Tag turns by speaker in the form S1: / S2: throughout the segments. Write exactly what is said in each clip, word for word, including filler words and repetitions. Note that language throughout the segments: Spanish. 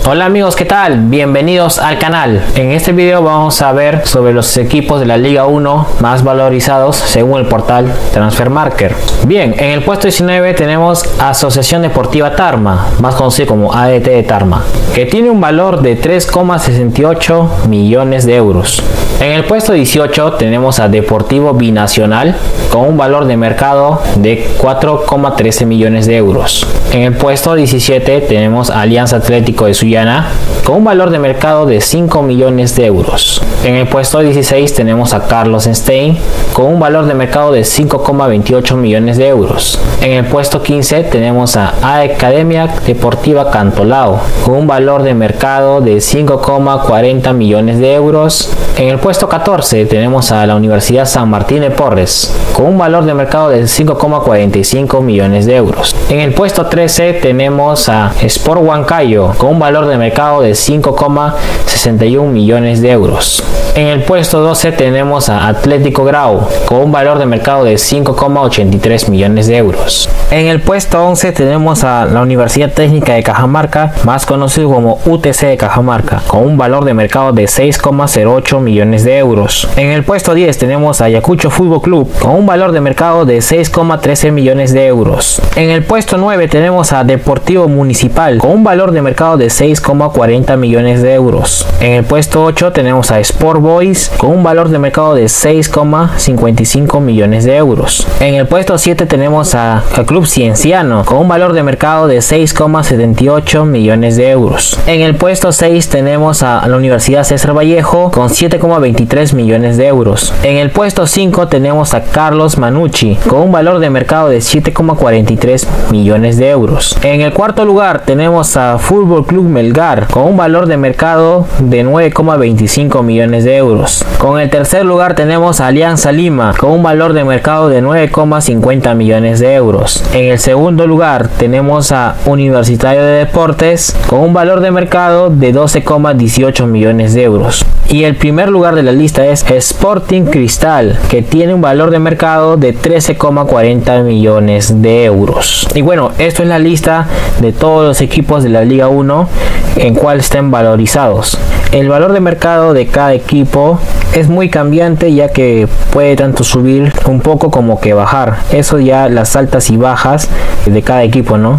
S1: Hola amigos, ¿qué tal? Bienvenidos al canal. En este video vamos a ver sobre los equipos de la Liga uno más valorizados según el portal Transfermarkt. Bien, en el puesto diecinueve tenemos Asociación Deportiva Tarma, más conocido como A D T de Tarma, que tiene un valor de tres coma sesenta y ocho millones de euros. En el puesto dieciocho tenemos a Deportivo Binacional con un valor de mercado de cuatro coma trece millones de euros. En el puesto diecisiete tenemos a Alianza Atlético de Sullana con un valor de mercado de cinco millones de euros. En el puesto dieciséis tenemos a Carlos Stein con un valor de mercado de cinco coma veintiocho millones de euros. En el puesto quince tenemos a Academia Deportiva Cantolao con un valor de mercado de cinco coma cuarenta millones de euros. En el puesto catorce tenemos a la Universidad San Martín de Porres con un valor de mercado de cinco coma cuarenta y cinco millones de euros. En el puesto trece tenemos a Sport Huancayo con un valor de mercado de cinco coma sesenta y uno millones de euros. En el puesto doce tenemos a Atlético Grau con un valor de mercado de cinco coma ochenta y tres millones de euros. En el puesto once tenemos a la Universidad Técnica de Cajamarca, más conocido como U T C de Cajamarca, con un valor de mercado de seis coma cero ocho millones de euros. En el puesto diez tenemos a Ayacucho Fútbol Club con un valor de mercado de seis coma trece millones de euros. En el puesto nueve tenemos a Deportivo Municipal con un valor de mercado de seis coma cuarenta millones de euros. En el puesto ocho tenemos a Sport Boys con un valor de mercado de seis coma cincuenta y cinco millones de euros. En el puesto siete tenemos a, a Club Cienciano con un valor de mercado de seis coma setenta y ocho millones de euros. En el puesto seis tenemos a la Universidad César Vallejo con siete coma veintitrés millones de euros. En el puesto cinco tenemos a Carlos Manucci con un valor de mercado de siete coma cuarenta y tres millones de euros. En el cuarto lugar tenemos a Fútbol Club Melgar con un valor de mercado de nueve coma veinticinco millones de euros. Con el tercer lugar tenemos a Alianza Lima con un valor de mercado de nueve coma cincuenta millones de euros. En el segundo lugar tenemos a Universitario de Deportes con un valor de mercado de doce coma dieciocho millones de euros. Y el primer lugar de la lista es Sporting Cristal, que tiene un valor de mercado de trece coma cuarenta millones de euros. Y bueno, esto es la lista de todos los equipos de la Liga uno en cual estén valorizados. El valor de mercado de cada equipo es muy cambiante, ya que puede tanto subir un poco como que bajar. Eso ya las altas y bajas de cada equipo, ¿no?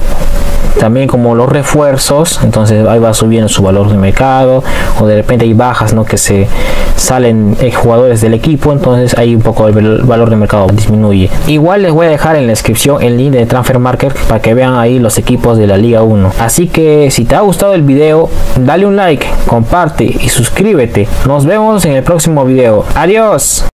S1: También como los refuerzos, entonces ahí va subiendo su valor de mercado, o de repente hay bajas, ¿no? Que se salen eh, jugadores del equipo, entonces ahí un poco el valor de mercado disminuye. Igual les voy a dejar en la descripción el link de Transfermarkt para que vean ahí los equipos de la Liga uno. Así que si te ha gustado el video, dale un like, comparte y suscríbete. Nos vemos en el próximo video. Adiós.